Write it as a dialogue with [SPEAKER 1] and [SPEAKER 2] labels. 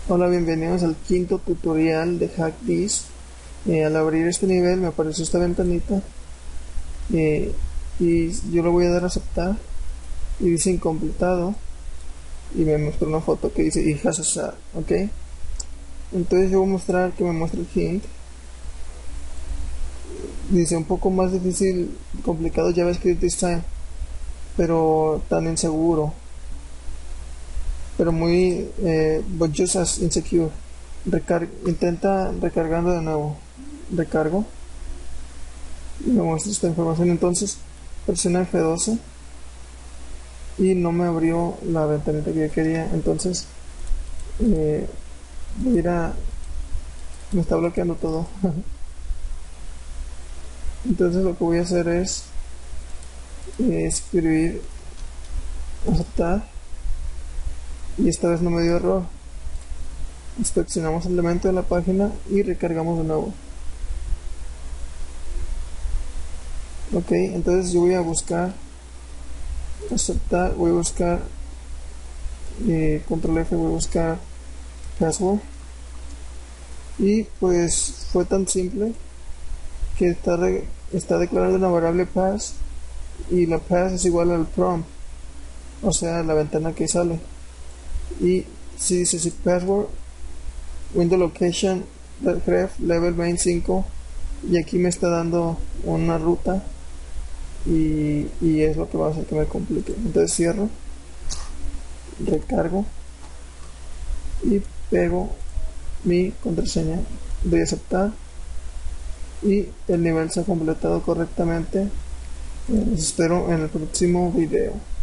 [SPEAKER 1] Hola, bienvenidos al quinto tutorial de HackThis. Al abrir este nivel me apareció esta ventanita eh, y yo le voy a dar a aceptar y dice incompletado y me muestra una foto que dice it has a shot, ok. Entonces yo voy a mostrar que me muestre el hint. Dice un poco más difícil, complicado JavaScript this time, pero tan inseguro, pero muy but just as insecure. Intenta recargando de nuevo. Recargo y me muestra esta información. Entonces presioné F12 y no me abrió la ventanita que yo quería. Entonces eh, voy a ir a... me está bloqueando todo. Entonces lo que voy a hacer es escribir aceptar y esta vez no me dio error. Inspeccionamos el elemento de la página y recargamos de nuevo. Ok, entonces yo voy a buscar aceptar, voy a buscar control F, voy a buscar password y pues fue tan simple que está declarando una variable pass y la pass es igual al prompt, o sea, la ventana que sale. Y si dice si password window location ref level 25 y aquí me está dando una ruta y es lo que va a hacer que me complique. Entonces cierro, recargo y pego mi contraseña, doy a aceptar y el nivel se ha completado correctamente. Los espero en el próximo video.